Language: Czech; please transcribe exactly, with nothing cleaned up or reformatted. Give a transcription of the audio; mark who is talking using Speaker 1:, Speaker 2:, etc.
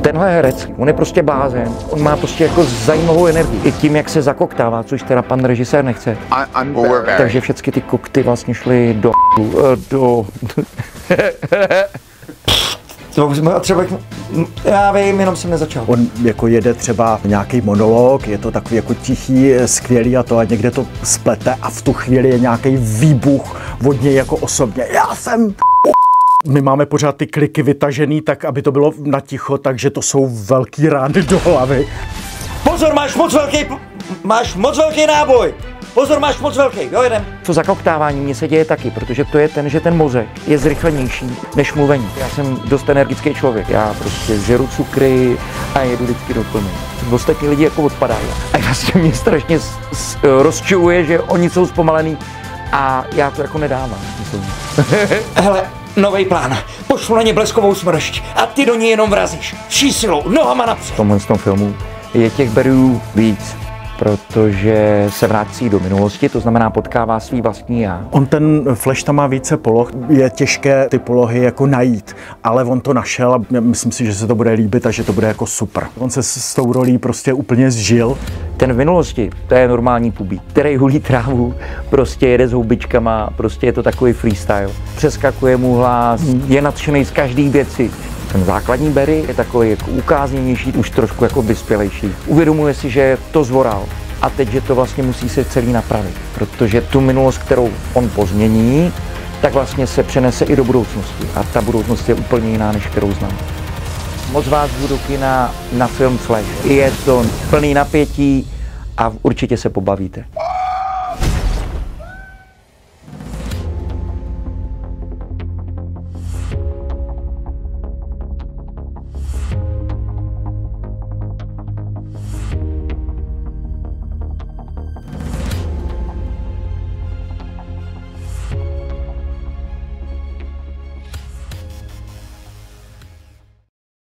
Speaker 1: Tenhle herec, on je prostě blázen, on má prostě jako zajímavou energii. I tím, jak se zakoktává, což teda pan režisér nechce. Takže všechny ty kokty vlastně šly do... do... třeba, já vím, jenom jsem nezačal.
Speaker 2: On jako jede třeba nějaký monolog, je to takový jako tichý, skvělý a to a někde to splete a v tu chvíli je nějaký výbuch od něj jako osobně. Já jsem... My máme pořád ty kliky vytažený tak, aby to bylo na ticho, takže to jsou velký rány do hlavy.
Speaker 1: Pozor, máš moc velký, máš moc velký náboj! Pozor, máš moc velký, jo, jedem. To zakoktávání mě se děje taky, protože to je ten, že ten mozek je zrychlenější než mluvení. Já jsem dost energický člověk, já prostě žeru cukry a jedu vždycky do plny. Ostatní lidi jako odpadají a vlastně mě strašně rozčiluje, že oni jsou zpomalený a já to jako nedávám. Hele, novej plán. Pošlu na ně bleskovou smršť a ty do ní jenom vrazíš. Vší silou, nohama napřed. V tomhle tom filmu je těch berů víc, protože se vrací do minulosti, to znamená potkává svý vlastní já.
Speaker 2: On ten Flash tam má více poloh, je těžké ty polohy jako najít, ale on to našel a myslím si, že se to bude líbit a že to bude jako super. On se s tou rolí prostě úplně zžil.
Speaker 1: Ten v minulosti, to je normální pubík, který hulí trávu, prostě jede s houbičkama, prostě je to takový freestyle. Přeskakuje mu hlas, je nadšený z každý věci. Ten základní Barry je takový jako ukázněnější, už trošku jako vyspělejší. Uvědomuje si, že to zvoral a teď, že to vlastně musí se celý napravit, protože tu minulost, kterou on pozmění, tak vlastně se přenese i do budoucnosti a ta budoucnost je úplně jiná, než kterou znám. Moc vás budu kina na film Flash. Je to plný napětí a určitě se pobavíte.